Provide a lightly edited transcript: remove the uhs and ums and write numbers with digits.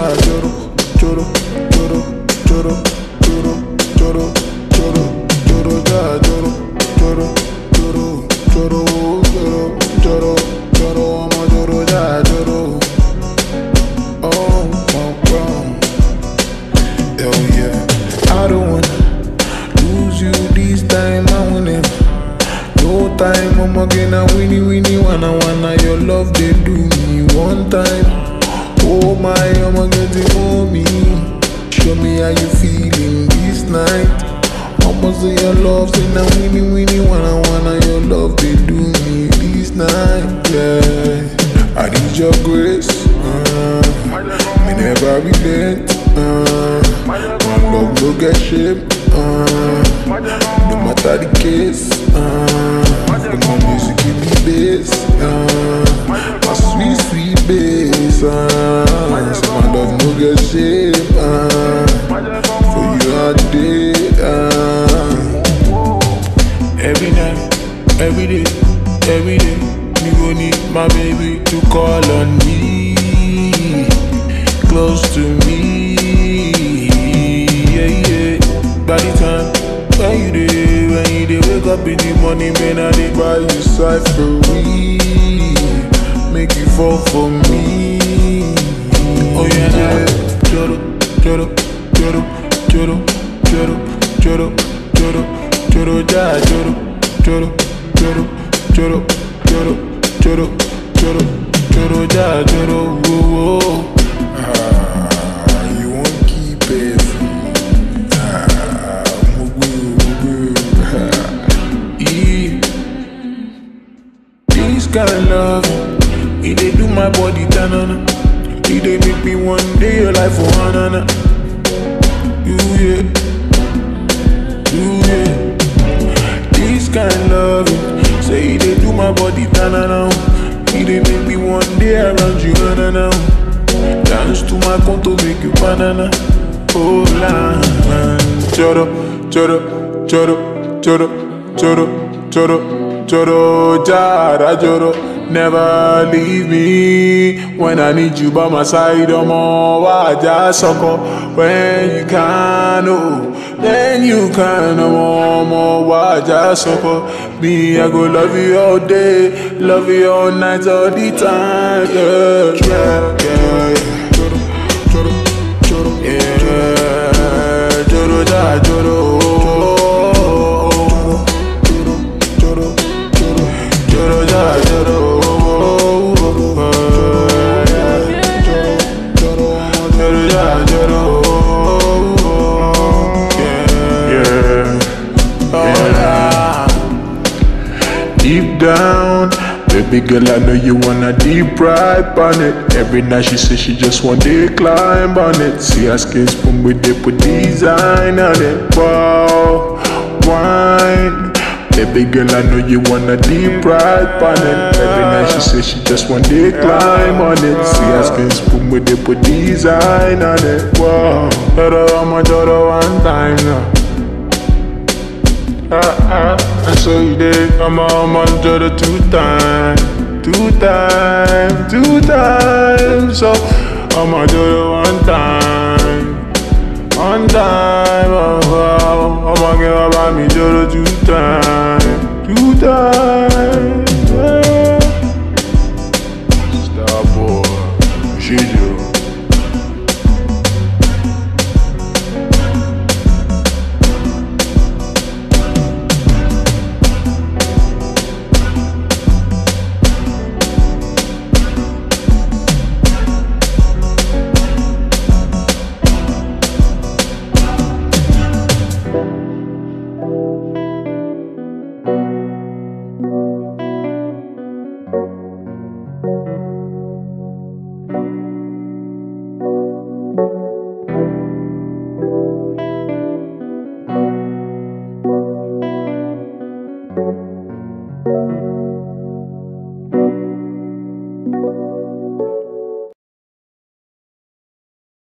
Joro, joro, joro, joro, joro, joro, joro, joro, ja, joro, joro, joro, joro, joro, joro, joro, I'm a joro, ja, joro. Oh, oh, oh. Hell yeah. I don't wanna lose you this time, I wanna. No time, I'ma get a winnie winnie wanna your love they do me one time. Oh my, I'ma get it for me. Show me how you feeling this night. I'ma say your love, say now winnie winnie wanna your love they do me this night. Yeah, I need your grace. Me never relent. My love no get shame. No matter the case, my music give me bass, my sweet sweet bass. So my love no get shame. For you all day, every night, every day, every day. Me go need my baby to call on me, close to me. Yeah, yeah. By the time when you dey wake up in the morning, man, I dey buy you cyphery, make you fall for me. Oh yeah, yeah. Joro, joro, joro, joro, joro, joro, joro, joro, ja, joro, joro, joro, joro, joro, joro, joro, joro, ja, joro, oh, oh. You won't keep it free. This kind of love, it dey do my body tanana. It dey make me one day your life for banana. You yeah, you yeah. This kind of love, say it dey do my body tanana. It dey make me one day around you banana. Dance to my conto, make you banana. Oh la, choro, choro, choro, choro, choro, choro, choro, jara, choro. Never leave me when I need you by my side. Waja soko when you can, oh, then you can. Waja soko. Me, I go love you all day, love you all night, all the time. Yeah, yeah, yeah. Deep down, baby girl, I know you wanna deep ride on it. Every night she says she just want to climb on it. See her skin spoon with they put design on it. Wow, wine. Baby girl, I know you wanna deep ride on it. Every night she says she just want to climb on it. See her skin spoon with they put design on it. Wow, I'ma do one time now. And so you did, I'm on the two times. So I'ma do it one time, oh, I'ma give about me do the two times, yeah. Star boy, she do. You